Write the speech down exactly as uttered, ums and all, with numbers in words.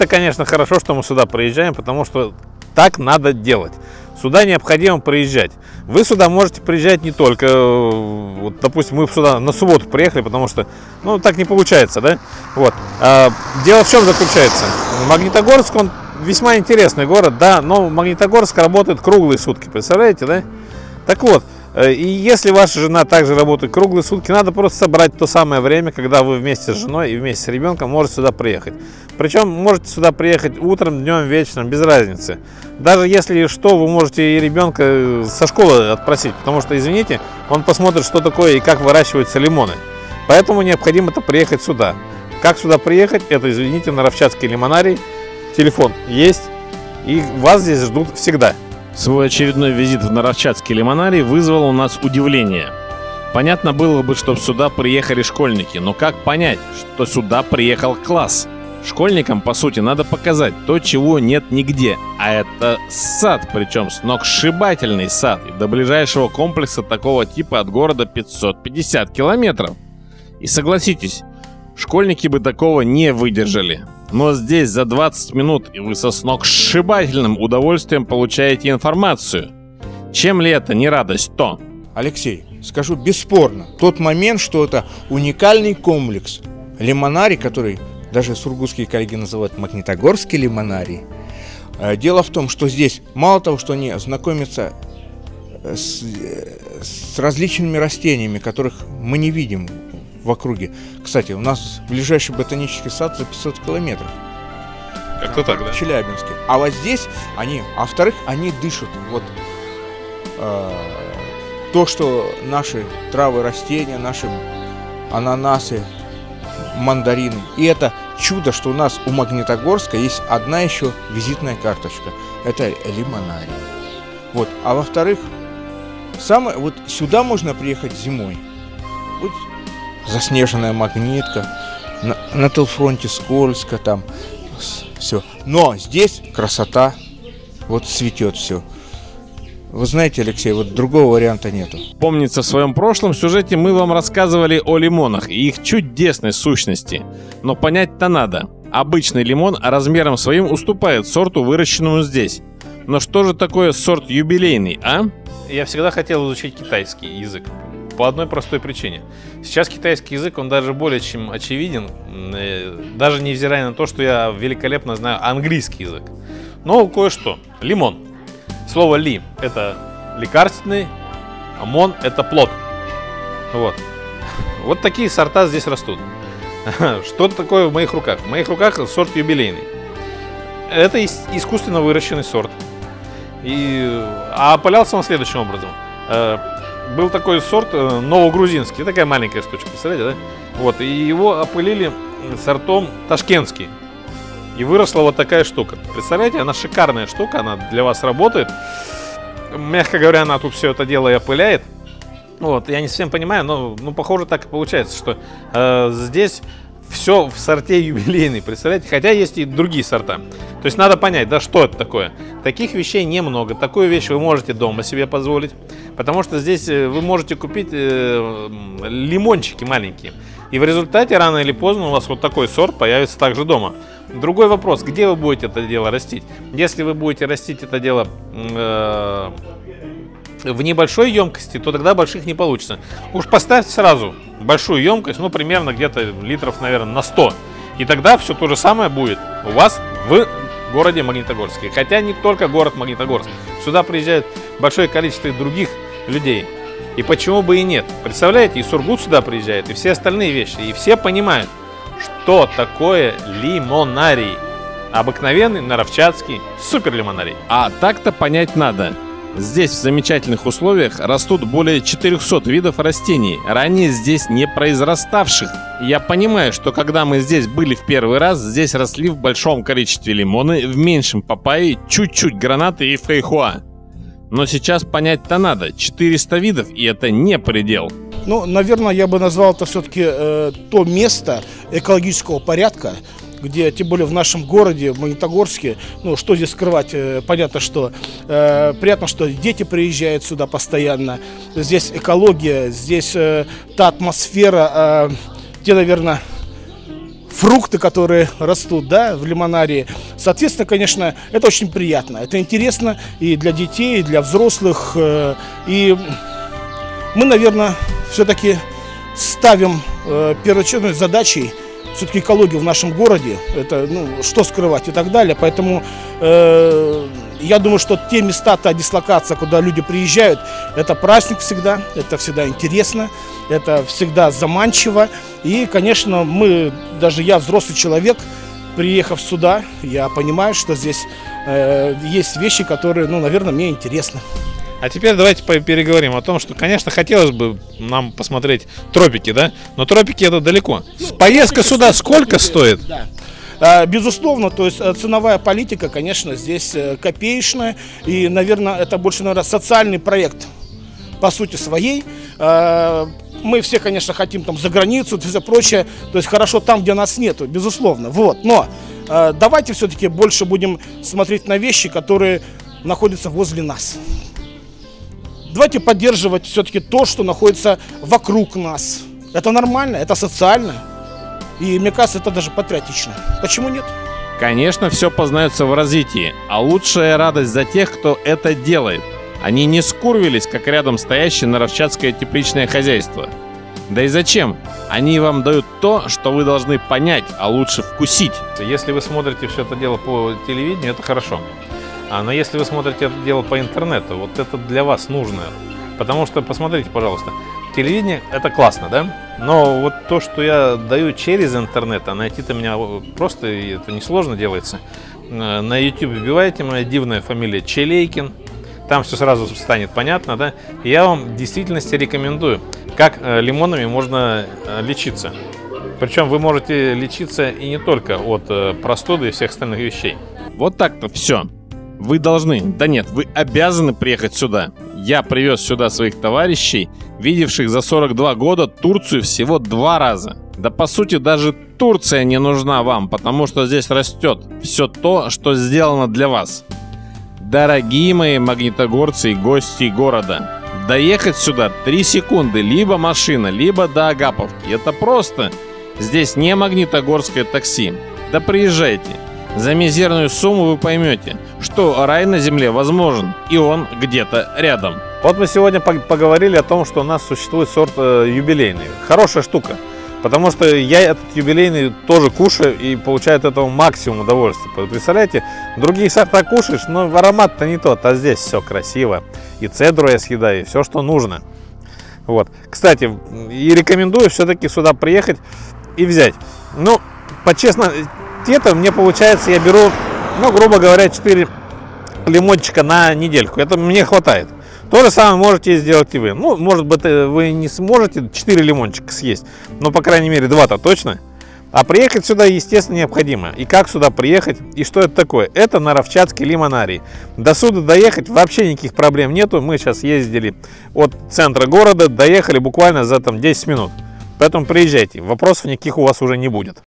Это, конечно, хорошо, что мы сюда приезжаем, потому что так надо делать. Сюда необходимо приезжать. Вы сюда можете приезжать не только, вот, допустим, мы сюда на субботу приехали, потому что, ну, так не получается, да? Вот. А, дело в чем заключается? Магнитогорск, он весьма интересный город, да, но Магнитогорск работает круглые сутки, представляете, да? Так вот, и если ваша жена также работает круглые сутки, надо просто собрать то самое время, когда вы вместе с женой и вместе с ребенком можете сюда приехать. Причем можете сюда приехать утром, днем, вечером, без разницы. Даже если что, вы можете и ребенка со школы отпросить, потому что, извините, он посмотрит, что такое и как выращиваются лимоны. Поэтому необходимо-то приехать сюда. Как сюда приехать? Это, извините, Наровчатский лимонарий. Телефон есть, и вас здесь ждут всегда. Свой очередной визит в Наровчатский лимонарий вызвал у нас удивление. Понятно было бы, что сюда приехали школьники, но как понять, что сюда приехал класс? Школьникам, по сути, надо показать то, чего нет нигде, а это сад, причем сногсшибательный сад, и до ближайшего комплекса такого типа от города пятьсот пятьдесят километров. И согласитесь, школьники бы такого не выдержали. Но здесь за двадцать минут и вы со сногсшибательным удовольствием получаете информацию. Чем ли это не радость, то? Алексей, скажу бесспорно, тот момент, что это уникальный комплекс лимонарий, который даже сургутские коллеги называют Магнитогорский лимонарий. Дело в том, что здесь мало того, что они знакомятся с, с различными растениями, которых мы не видим в округе. Кстати, у нас ближайший ботанический сад за пятьсот километров. Как-то так, да? В Челябинске. А вот здесь они, а во-вторых, они дышат. Вот э, то, что наши травы, растения, наши ананасы, мандарины. И это чудо, что у нас у Магнитогорска есть одна еще визитная карточка. Это лимонарий. Вот. А во-вторых, самое, вот сюда можно приехать зимой. Вот заснеженная Магнитка, на, на Телфронте скользко там, все. Но здесь красота, вот цветет все. Вы знаете, Алексей, вот другого варианта нету. Помнится, в своем прошлом сюжете мы вам рассказывали о лимонах и их чудесной сущности. Но понять-то надо. Обычный лимон размером своим уступает сорту, выращенному здесь. Но что же такое сорт юбилейный, а? Я всегда хотел изучить китайский язык. По одной простой причине. Сейчас китайский язык, он даже более чем очевиден, даже невзирая на то, что я великолепно знаю английский язык. Но кое-что. Лимон. Слово «ли» – это лекарственный, а «мон» – это плод. Вот. Вот такие сорта здесь растут. Что такое в моих руках? В моих руках сорт юбилейный. Это искусственно выращенный сорт. И... А опылялся он следующим образом. Был такой сорт новогрузинский, такая маленькая штучка, представляете, да? Вот, и его опылили сортом ташкентский. И выросла вот такая штука. Представляете, она шикарная штука, она для вас работает. Мягко говоря, она тут все это дело и опыляет. Вот, я не совсем понимаю, но ну, похоже так и получается, что э, здесь все в сорте юбилейный, представляете? Хотя есть и другие сорта. То есть надо понять, да, что это такое. Таких вещей немного. Такую вещь вы можете дома себе позволить. Потому что здесь вы можете купить э, лимончики маленькие. И в результате рано или поздно у вас вот такой сорт появится также дома. Другой вопрос, где вы будете это дело растить? Если вы будете растить это дело э, в небольшой емкости, то тогда больших не получится. Уж поставьте сразу большую емкость, ну примерно где-то литров, наверное, на сто. И тогда все то же самое будет у вас в городе Магнитогорске. Хотя не только город Магнитогорск. Сюда приезжает большое количество других людей. И почему бы и нет? Представляете, и Сургут сюда приезжает, и все остальные вещи. И все понимают, что такое лимонарий. Обыкновенный, наровчатский, супер лимонарий. А так-то понять надо. Здесь в замечательных условиях растут более четырехсот видов растений, ранее здесь не произраставших. Я понимаю, что когда мы здесь были в первый раз, здесь росли в большом количестве лимоны, в меньшем папайи, чуть-чуть гранаты и фейхоа. Но сейчас понять-то надо, четыреста видов, и это не предел. Ну, наверное, я бы назвал это все-таки э, то место экологического порядка, где, тем более в нашем городе, в Магнитогорске, ну, что здесь скрывать, э, понятно, что э, приятно, что дети приезжают сюда постоянно, здесь экология, здесь э, та атмосфера, э, где, наверное, фрукты, которые растут, да, в Лимонарии. Соответственно, конечно, это очень приятно. Это интересно и для детей, и для взрослых. Э, и мы, наверное, все-таки ставим э, первоочередной задачей все-таки экологию в нашем городе. Это, ну, что скрывать и так далее. Поэтому э, я думаю, что те места, та дислокация, куда люди приезжают, это праздник всегда, это всегда интересно, это всегда заманчиво. И, конечно, мы, даже я, взрослый человек, приехав сюда, я понимаю, что здесь э, есть вещи, которые, ну, наверное, мне интересны. А теперь давайте переговорим о том, что, конечно, хотелось бы нам посмотреть тропики, да? Но тропики это далеко. Ну, Поездка сюда сколько стоит? Да. Безусловно, то есть ценовая политика, конечно, здесь копеечная. И, наверное, это больше, наверное, социальный проект по сути своей. Мы все, конечно, хотим там за границу и все прочее. То есть хорошо там, где нас нету, безусловно. Вот. Но давайте все-таки больше будем смотреть на вещи, которые находятся возле нас. Давайте поддерживать все-таки то, что находится вокруг нас. Это нормально, это социально. И мне кажется, это даже патриотично. Почему нет? Конечно, все познается в развитии, а лучшая радость за тех, кто это делает. Они не скурвились, как рядом стоящее наровчатское тепличное хозяйство. Да и зачем? Они вам дают то, что вы должны понять, а лучше вкусить. Если вы смотрите все это дело по телевидению, это хорошо. А, но если вы смотрите это дело по интернету, вот это для вас нужно. Потому что, посмотрите, пожалуйста, телевидение это классно, да? Но вот то, что я даю через интернет, а найти-то меня просто, это несложно делается. На YouTube вбиваете моя дивная фамилия Челейкин, там все сразу станет понятно, да? И я вам в действительности рекомендую, как лимонами можно лечиться. Причем вы можете лечиться и не только от простуды и всех остальных вещей. Вот так-то все. Вы должны, да нет, вы обязаны приехать сюда. Я привез сюда своих товарищей, видевших за сорок два года Турцию всего два раза. Да по сути даже Турция не нужна вам, потому что здесь растет все то, что сделано для вас. Дорогие мои магнитогорцы и гости города, доехать сюда три секунды, либо машина, либо до Агаповки. Это просто. Здесь не магнитогорское такси. Да приезжайте. За мизерную сумму вы поймете, что рай на земле возможен, и он где-то рядом. Вот мы сегодня поговорили о том, что у нас существует сорт юбилейный. Хорошая штука, потому что я этот юбилейный тоже кушаю и получаю от этого максимум удовольствия. Представляете, другие сорта кушаешь, но аромат-то не тот, а здесь все красиво. И цедру я съедаю, и все, что нужно. Вот. Кстати, и рекомендую все-таки сюда приехать и взять. Ну, по-честно, это мне получается, я беру, ну, грубо говоря, четыре лимончика на недельку. Это мне хватает. То же самое можете сделать и вы. Ну, может быть, вы не сможете четыре лимончика съесть, но, по крайней мере, два-то точно. А приехать сюда, естественно, необходимо. И как сюда приехать, и что это такое? Это Наровчатский лимонарий. До сюда доехать вообще никаких проблем нету. Мы сейчас ездили от центра города, доехали буквально за там десять минут. Поэтому приезжайте, вопросов никаких у вас уже не будет.